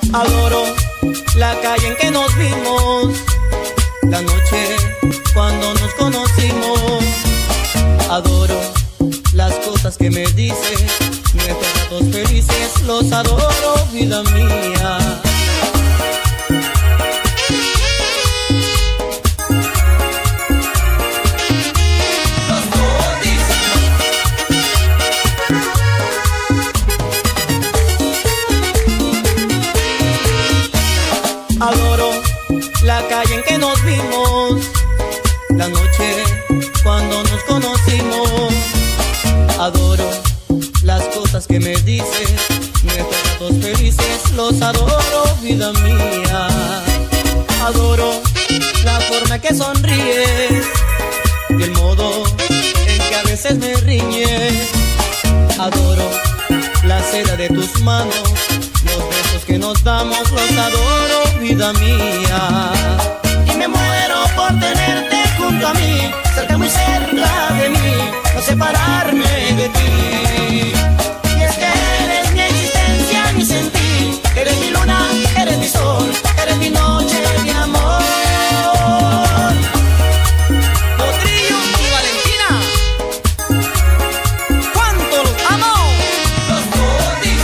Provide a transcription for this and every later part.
Adoro la calle en que nos vimos, la noche cuando nos conocimos. Adoro las cosas que me dices, nuestros ratos felices, los adoro, vida mía. Adoro la calle en que nos vimos, la noche cuando nos conocimos. Adoro las cosas que me dices, nuestros ratos felices, los adoro, vida mía. Adoro la forma en que sonríes y el modo en que a veces me riñes. Adoro la seda de tus manos, los besos que nos damos, los adoro, vida mía. Y me muero por tenerte junto a mí, cerca, muy cerca de mí, no separarme de ti. Y es que eres mi existencia, mi sentir, eres mi luna, eres mi sol, eres mi noche de amor. Potrillo y Valentina, ¿cuánto los amo? Los Botis.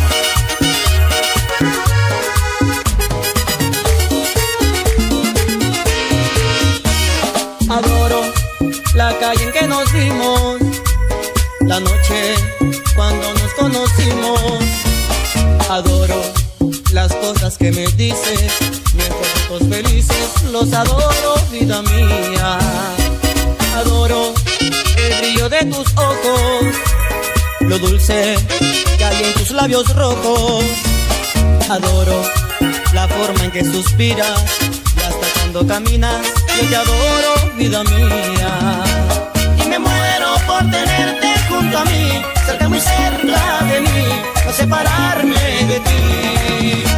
Adoro la calle en que nos vimos, la noche cuando nos conocimos. Adoro las cosas que me dices, nuestros ratos felices, los adoro, vida mía. Adoro el brillo de tus ojos, lo dulce que hay en tus labios rojos. Adoro la forma en que suspiras y hasta cuando caminas, yo te adoro, vida mía. Y me muero por tenerte junto a mí, cerca, muy cerca de mí, no separarme de ti.